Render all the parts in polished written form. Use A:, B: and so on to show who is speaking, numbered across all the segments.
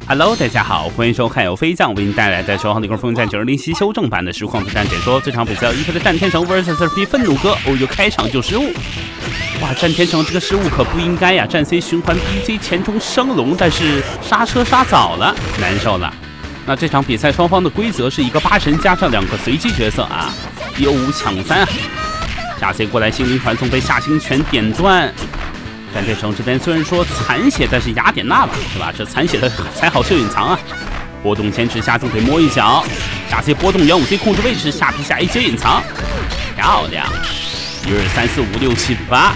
A: Hello， 大家好，欢迎收看由飞将为您带来的《守号内功风云战920修正版的实况对战解说》。这场比赛1K的战天成 vs 2P 愤怒哥，哦哟，开场就失误。哇，战天成这个失误可不应该呀！战 C 循环 BC 前冲升龙，但是刹车刹早了，难受了。那这场比赛双方的规则是一个8神加上2个随机角色啊，1-5抢3啊。下 C 过来心灵传送被下星拳点断。战天成这边虽然说残血，但是雅典娜吧，是吧？这残血的才好秀隐藏啊！波动前持下重腿摸一脚，下 C 波动元武 C 控制位置，下 P 下 A 接隐藏，漂亮！1、2、3、4、5、6、7、8，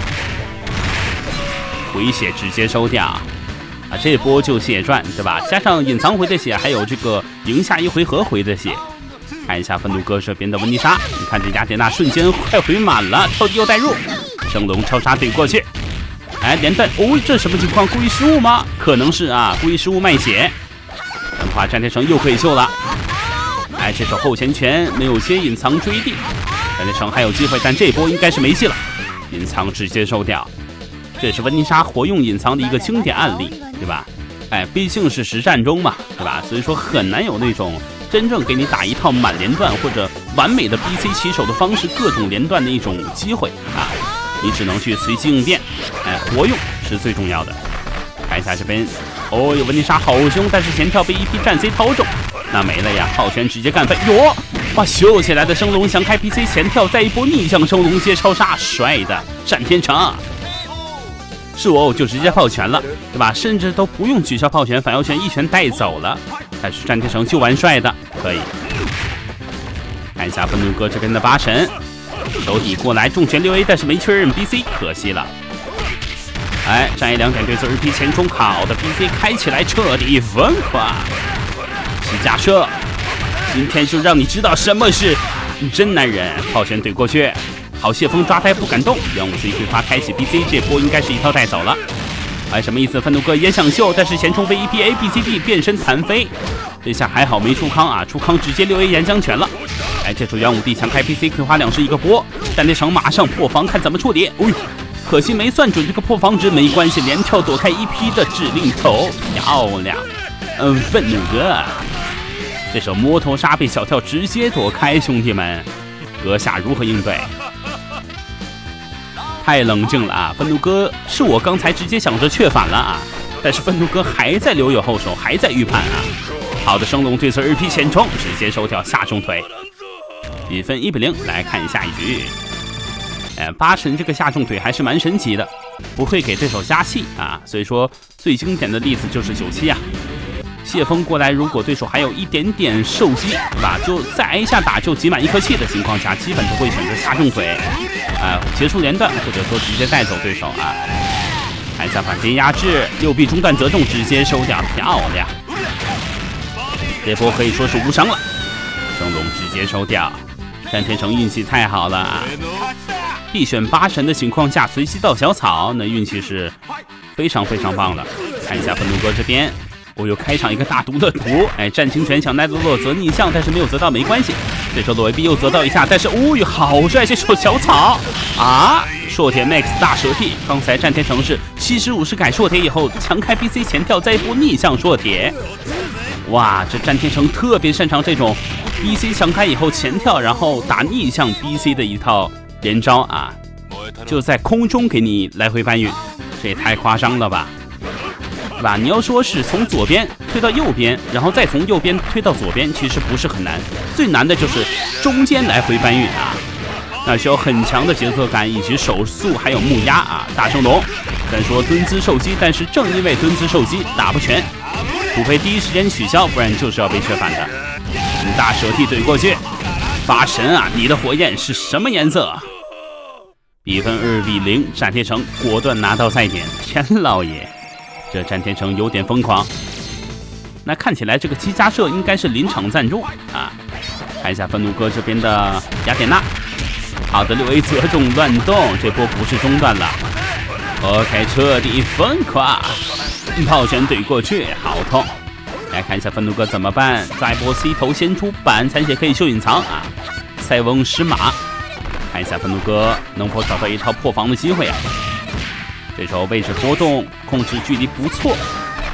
A: 回血直接收掉啊！这波就血赚，对吧？加上隐藏回的血，还有这个赢下1回合回的血。看一下愤怒哥这边的温妮莎，你看这雅典娜瞬间快回满了，跳地又带入，升龙超杀怼过去。哎，连弹！哦，这什么情况？故意失误吗？可能是啊，故意失误卖血。这样的话，战天成又可以秀了。哎，这手后前拳没有接隐藏追地，战天成还有机会，但这波应该是没戏了。隐藏直接收掉，这也是温妮莎活用隐藏的一个经典案例，对吧？哎，毕竟是实战中嘛，对吧？所以说很难有那种真正给你打一套满连段或者完美的 BC 起手的方式，各种连段的一种机会啊。你只能去随机应变，哎，活用是最重要的。看一下这边，哦，有温妮莎好凶，但是前跳被一批战 C 掏中，那没了呀，浩拳直接干飞，哟，哇，秀起来的升龙想开 PC 前跳，再一波逆向升龙接超杀，帅的战天成，是我就直接炮拳了，对吧？甚至都不用取消炮拳，反腰拳一拳带走了，但是战天成就玩帅的，可以。看一下愤怒哥这边的8神。手底过来重拳6A， 但是没确认 BC， 可惜了。哎，战 A 2点对侧2P 前冲好的 BC 开起来彻底疯狂。起假设，今天就让你知道什么是真男人。炮拳怼过去，好谢风抓呆不敢动，元武 C 对发开启 BC， 这波应该是一套带走了。哎，什么意思？愤怒哥也想秀，但是前冲被1P ABCD 变身弹飞，这下还好没出康啊，出康直接6A 岩浆拳了。哎，这手元武帝强开 PC， 葵花2式一个波，战天成马上破防，看怎么处理。哎呦，可惜没算准这个破防值，没关系，连跳躲开1P的指令头，漂亮。愤怒哥，这手摸头杀被小跳直接躲开，兄弟们，阁下如何应对？太冷静了啊！愤怒哥是我刚才直接想着确反了啊，但是愤怒哥还在留有后手，还在预判啊。好的，升龙对侧2P前冲，直接收掉下重腿。比分1-0，来看下一局。8神这个下重腿还是蛮神奇的，不会给对手加气啊。所以说最经典的例子就是97啊。谢风过来，如果对手还有一点点受击，对吧？就再挨一下打就集满1颗气的情况下，基本都会选择下重腿，结束连段，或者说直接带走对手啊。看一下反击压制，6B 中段则中，直接收掉，漂亮。这波可以说是无伤了，升龙直接收掉。战天成运气太好了啊！必选8神的情况下，随机到小草，那运气是非常非常棒的。看一下愤怒哥这边，我又开场一个大毒的毒，哎，战清拳想奈落泽逆向，但是没有泽到没关系。这时候罗维 B 又泽到一下，但是哦哟，好帅！这手小草啊，硕铁 Max 大蛇替，刚才战天成是70、50改硕铁以后强开 BC 前跳，再一波逆向硕铁。哇，这战天成特别擅长这种 BC 强开以后前跳，然后打逆向 BC 的一套连招啊，就在空中给你来回搬运，这也太夸张了吧，对吧？你要说是从左边推到右边，然后再从右边推到左边，其实不是很难，最难的就是中间来回搬运啊，那需要很强的节奏感以及手速，还有木压啊。大升龙虽然说蹲姿受击，但是正因为蹲姿受击打不全，除非第一时间取消，不然就是要被确反的。大蛇替怼过去，8神啊，你的火焰是什么颜色？比分2-0，战天成果断拿到赛点。天老爷，这战天成有点疯狂。那看起来这个机加社应该是临场赞助啊。看一下愤怒哥这边的雅典娜，好的6A 则中乱动，这波不是中断了。OK， 彻底疯狂，炮拳怼过去，好痛。来看一下愤怒哥怎么办，抓一波 C 头先出板，残血可以秀隐藏啊。塞翁失马，看一下愤怒哥能否找到一套破防的机会啊。这时候位置波动，控制距离不错。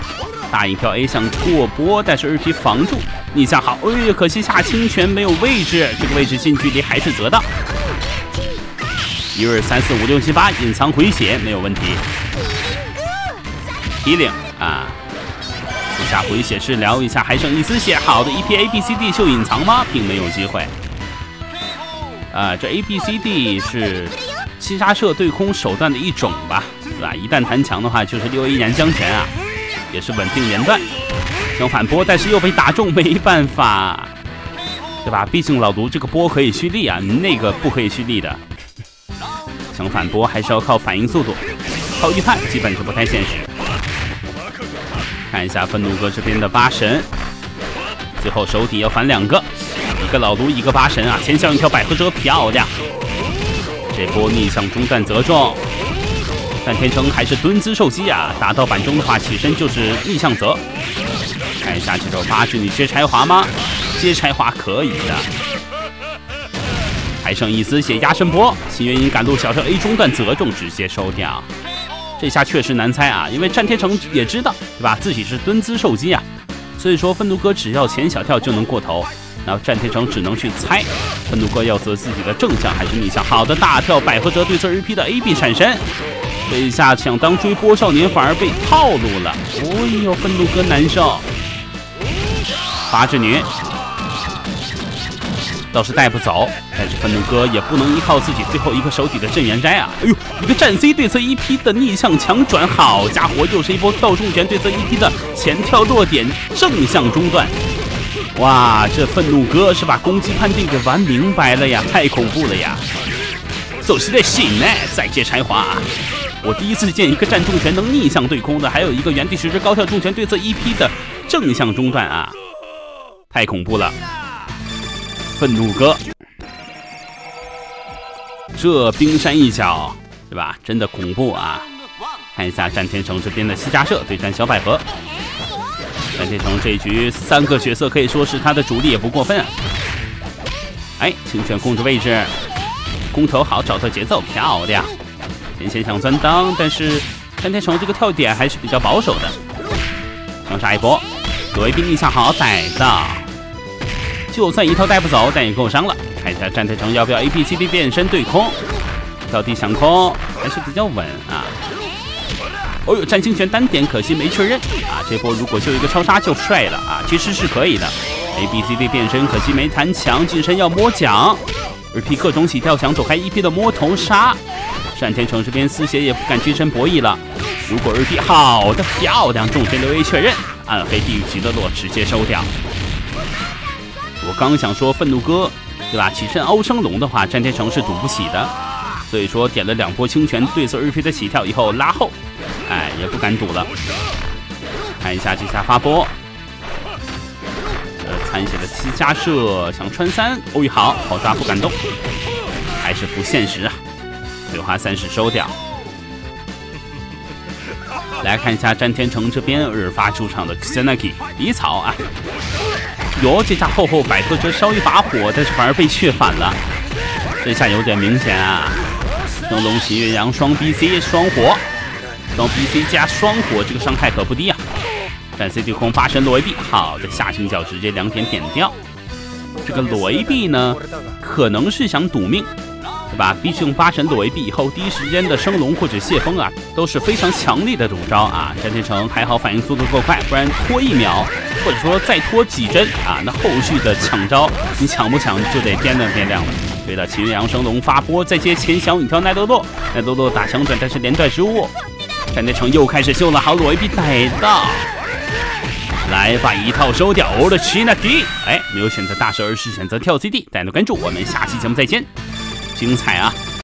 A: 大引跳 A 想过波，但是2P 防住，逆向好，哎呀，可惜下清泉没有位置，这个位置近距离还是得到。1、2、3、4、5、6、7、8，隐藏回血没有问题。healing 啊，一下回血治疗一下，还剩1丝血，好的1P ABCD 秀隐藏吗？并没有机会。这 ABCD 是七杀射对空手段的一种吧，对吧？一旦弹墙的话，就是6A 燃将拳啊，也是稳定连段。想反波，但是又被打中，没办法，对吧？毕竟老卢这个波可以蓄力啊，那个不可以蓄力的。想反波还是要靠反应速度，靠预判基本是不太现实。看一下愤怒哥这边的8神，最后手底要反2个，一个老卢，一个8神啊，前向一条百合蛇，漂亮。这波逆向中弹则中，但天成还是蹲姿受击啊，打到板中的话起身就是逆向则。看一下这手8之女接柴华吗？接柴华可以的。还剩1丝血压身波，秦元英赶路小车 A 中段则中，直接收掉。这下确实难猜啊，因为战天成也知道，对吧？自己是蹲姿受击啊，所以说愤怒哥只要前小跳就能过头。然后战天成只能去猜，愤怒哥要择自己的正向还是逆向。好的，大跳百合折对侧 RP 的 AB 闪身，这一下想当追波少年反而被套路了。哎呦，愤怒哥难受。8之女倒是带不走，但是愤怒哥也不能依靠自己最后一个手底的镇元斋啊！哎呦，一个战 C 对侧1P的逆向强转，好家伙，又是一波倒重拳对侧1P的前跳落点正向中断。哇，这愤怒哥是把攻击判定给玩明白了呀，太恐怖了呀！走时的醒呢，再接柴华。我第一次见一个战重拳能逆向对空的，还有一个原地实施高跳重拳对侧1P的正向中断啊，太恐怖了！愤怒哥，这冰山一角，对吧？真的恐怖啊！看一下战天成这边的西加社对战小百合。战天成这一局3个角色可以说是他的主力，也不过分啊。哎，清泉控制位置，空投好，找到节奏，漂亮。前线想钻裆，但是战天成这个跳点还是比较保守的。想杀一波，左卫兵逆向好，逮到。就算一套带不走，但也够伤了。看一下战天成要不要 ABCD 变身对空，跳地抢空还是比较稳啊。哦呦，战清泉单点可惜没确认啊！这波如果就一个超杀就帅了啊！其实是可以的 ，ABCD 变身可惜没弹墙，近身要摸奖。2P 各种起跳想躲开1P 的摸头杀，战天成这边丝血也不敢近身博弈了。如果2P 好的漂亮，重拳6A 确认，暗黑地狱极乐落直接收掉。我刚想说愤怒哥，对吧？起身凹升龙的话，战天成是赌不起的，所以说点了2波清泉对侧2P 的起跳以后拉后，哎，也不敢赌了。看一下这下发波，残血的7加射想穿3，哦呦好抓不敢动，还是不现实啊！葵花30收掉。来看一下战天成这边日发出场的 Xenaki 离草啊。哟，这下后百合折烧一把火，但是反而被却反了，这下有点明显啊！升龙骑岳阳双 BC 双火，双 BC 加双火，这个伤害可不低啊！战 C 对空8神裸 AB， 好的下行角直接2点点掉。这个裸 AB 呢，可能是想赌命，对吧？毕竟8神裸 AB 以后第一时间的升龙或者泄风啊，都是非常强力的赌招啊！战天成还好反应速度够快，不然拖1秒。或者说再拖几帧啊，那后续的抢招你抢不抢就得掂量掂量了。对了，秦岳阳升龙发波，再接前小女跳奈多洛，奈多洛打强转，但是连段失误。战天成又开始秀了，好裸 AB 逮到，来把一套收掉。我的奇纳迪，哎，没有选择大蛇，而是选择跳 CD。大家关注，我们下期节目再见，精彩啊！